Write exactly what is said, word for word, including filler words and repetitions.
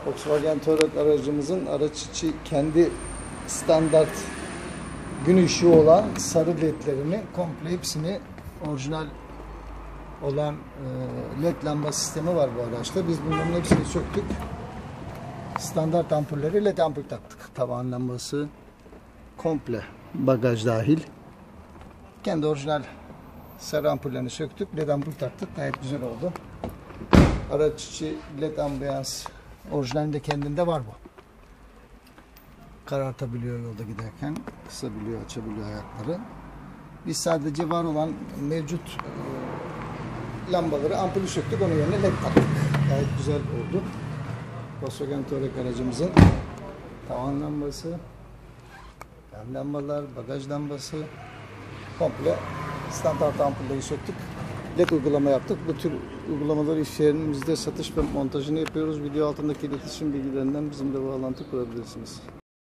Volkswagen Touareg aracımızın araç içi kendi standart gün ışığı olan sarı ledlerini komple hepsini orijinal olan led lamba sistemi var bu araçta. Biz bunların hepsini söktük. Standart ampulleri led ampul taktık. Tavan lambası komple, bagaj dahil. Kendi orijinal sarı ampullerini söktük. Led ampul taktık. Gayet güzel oldu. Araç içi led ambiyans orijinalinde kendinde var bu. Karartabiliyor yolda giderken. Kısabiliyor, açabiliyor ayakları. Biz sadece var olan mevcut e, lambaları, ampulü söktük. Onun yerine led taktık. Gayet güzel oldu. Volkswagen Touareg aracımızın tavan lambası, yan lambalar, bagaj lambası komple standart ampulleri söktük. led uygulama yaptık. Bu tür uygulamaları iş yerimizde satış ve montajını yapıyoruz. Video altındaki iletişim bilgilerinden bizimle bağlantı kurabilirsiniz.